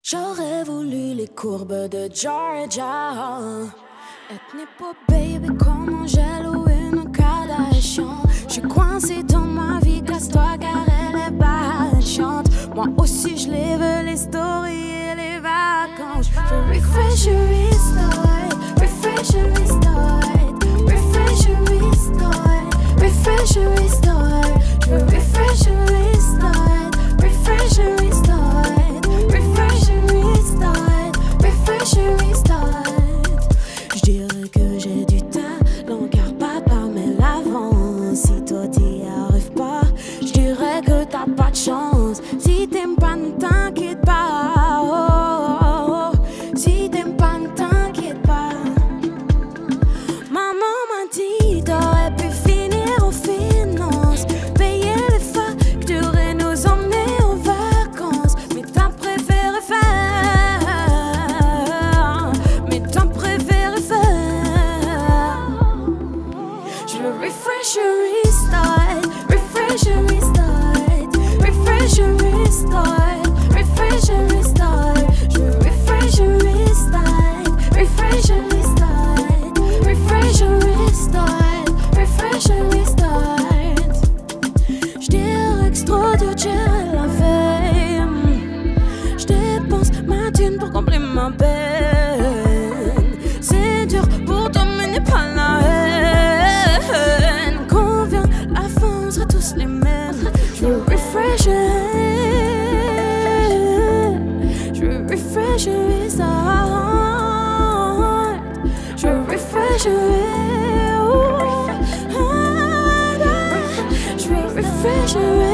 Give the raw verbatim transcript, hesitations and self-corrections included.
J'aurais voulu les courbes de Georgia. Ethnic pop baby comme Angèle ou une Kardashian. J'suis coincée dans ma vie, casse-toi car elle est pas chante. Moi aussi je les veux, les stories et les vacances. Je refresh, je restart, refresh, je restart, refresh, je restart, refresh, je restart, je refresh, je restart, refresh, je restart, refresh, je restart, refresh, je restart. Je dirais que j'ai du talent car papa met l'avant. Si toi t'y arrives pas, je dirais que t'as pas de chance. Si t'aimes pas, ne t'inquiète pas. Oh, oh, oh. Si t'aimes pas, ne t'inquiète pas. Maman m'a dit t'aurais pu finir aux finances, payer les factures et nous emmener en vacances. Mais t'as préféré faire, mais t'as préféré faire. Je refresh, je restart, refresh, je restart, refresh, je restart, refresh, je restart, je refresh, je restart, refresh, je restart, refresh, je restart, refresh, je restart. J'dirais que c'est trop dur de gérer la veille. J'dépense ma thune pour combler ma peine. C'est dur pour toi mais n'est pas la haine. Qu'on vient, la fin on sera tous les mêmes. Je refresh, je refresh, je restart. Je refresh, je refresh, je refresh, je